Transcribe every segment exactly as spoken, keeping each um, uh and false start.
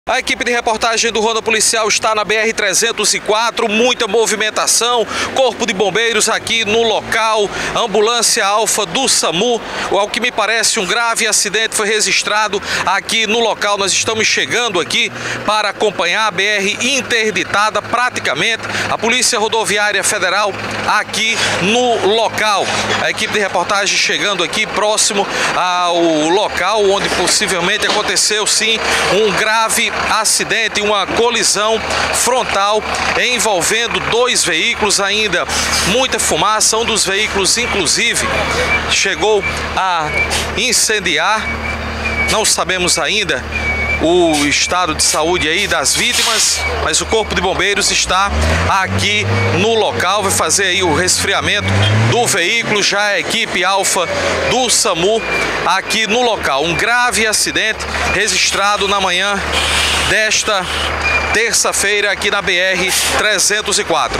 A equipe de reportagem do Ronda Policial está na B R trezentos e quatro, muita movimentação, corpo de bombeiros aqui no local, ambulância alfa do SAMU. Ao que me parece, um grave acidente foi registrado aqui no local. Nós estamos chegando aqui para acompanhar a B R interditada praticamente, a Polícia Rodoviária Federal aqui no local. A equipe de reportagem chegando aqui próximo ao local onde possivelmente aconteceu sim um grave acidente, uma colisão frontal envolvendo dois veículos, ainda muita fumaça. Um dos veículos inclusive chegou a incendiar. Não sabemos ainda o estado de saúde aí das vítimas, mas o Corpo de Bombeiros está aqui no local, vai fazer aí o resfriamento do veículo, já a equipe alfa do SAMU aqui no local. Um grave acidente registrado na manhã desta terça-feira aqui na B R trezentos e quatro.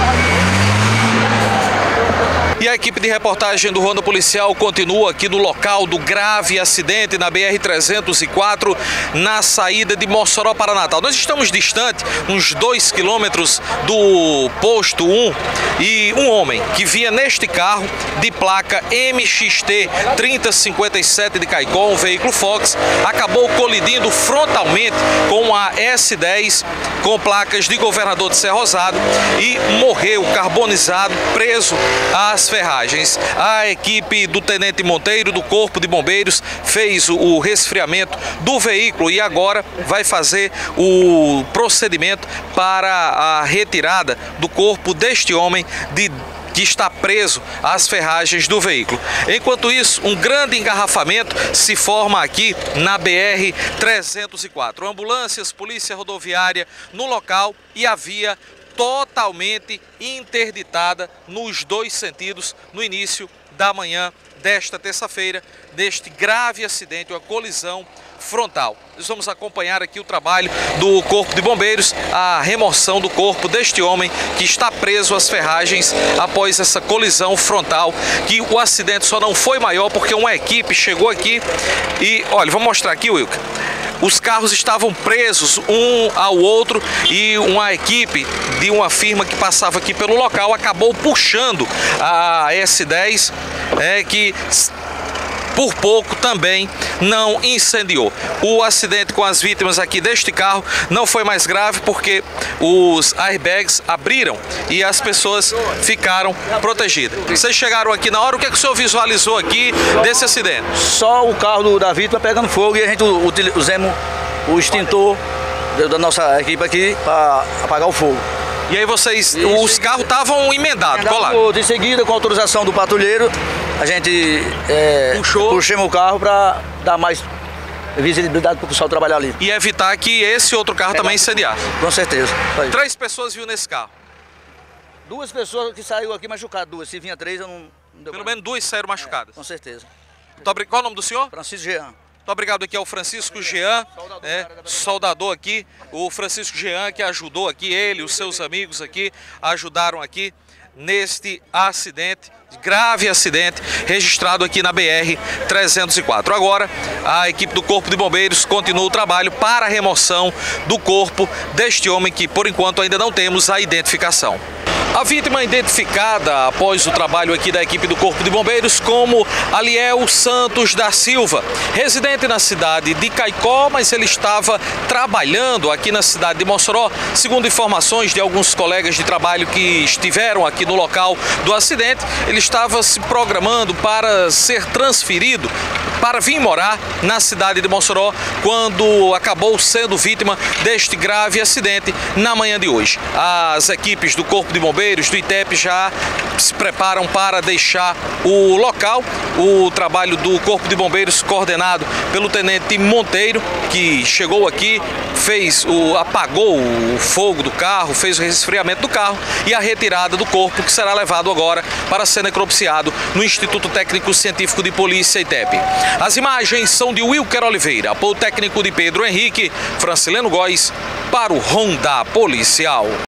E a equipe de reportagem do Ronda Policial continua aqui no local do grave acidente na B R trezentos e quatro, na saída de Mossoró para Natal. Nós estamos distante, uns dois quilômetros do posto um, e um homem que vinha neste carro de placa M X T trinta cinquenta e sete de Caicó, um veículo Fox, acabou colidindo frontalmente com a S dez com placas de Governador de Serra Rosado e morreu carbonizado, preso às ferragens. A equipe do Tenente Monteiro do Corpo de Bombeiros fez o resfriamento do veículo e agora vai fazer o procedimento para a retirada do corpo deste homem de que está preso às ferragens do veículo. Enquanto isso, um grande engarrafamento se forma aqui na B R trezentos e quatro. Ambulâncias, polícia rodoviária no local e a via totalmente interditada nos dois sentidos no início da manhã desta terça-feira, deste grave acidente, uma colisão frontal. Nós vamos acompanhar aqui o trabalho do Corpo de Bombeiros, a remoção do corpo deste homem que está preso às ferragens após essa colisão frontal, que o acidente só não foi maior porque uma equipe chegou aqui e, olha, vou mostrar aqui, Wilker. Os carros estavam presos um ao outro e uma equipe de uma firma que passava aqui pelo local acabou puxando a S dez, é, que por pouco também não incendiou. O acidente com as vítimas aqui deste carro não foi mais grave porque os airbags abriram e as pessoas ficaram protegidas. Vocês chegaram aqui na hora, o que é que o senhor visualizou aqui desse acidente? Só o carro do, da vítima pegando fogo e a gente usamos o extintor da nossa equipe aqui para apagar o fogo. E aí vocês, Isso. os carros estavam emendados, colados? Em seguida, com a autorização do patrulheiro, a gente é, Puxou. puxamos o carro para dar mais visibilidade para o pessoal trabalhar ali. E evitar que esse outro carro é, também incendiasse. Com certeza. Três pessoas viu nesse carro? Duas pessoas que saíram aqui machucadas, duas. Se vinha três, eu não... não deu Pelo pra... menos duas saíram machucadas? É, com certeza. Qual é o nome do senhor? Francisco Jean. Muito obrigado aqui ao Francisco Jean, soldador, é, soldador aqui, o Francisco Jean que ajudou aqui, ele, os seus amigos aqui, ajudaram aqui neste acidente, grave acidente, registrado aqui na B R trezentos e quatro. Agora, a equipe do Corpo de Bombeiros continua o trabalho para a remoção do corpo deste homem que, por enquanto, ainda não temos a identificação. A vítima identificada após o trabalho aqui da equipe do Corpo de Bombeiros como Aliel Santos da Silva, residente na cidade de Caicó, mas ele estava trabalhando aqui na cidade de Mossoró. Segundo informações de alguns colegas de trabalho que estiveram aqui no local do acidente, ele estava se programando para ser transferido para vir morar na cidade de Mossoró quando acabou sendo vítima deste grave acidente na manhã de hoje. As equipes do Corpo de Bombeiros do I T E P já se preparam para deixar o local. O trabalho do Corpo de Bombeiros coordenado pelo Tenente Monteiro, que chegou aqui, fez o, apagou o fogo do carro, fez o resfriamento do carro e a retirada do corpo, que será levado agora para ser necropsiado no Instituto Técnico Científico de Polícia I T E P. As imagens são de Wilker Oliveira, apoio técnico de Pedro Henrique, Francileno Góes, para o Ronda Policial.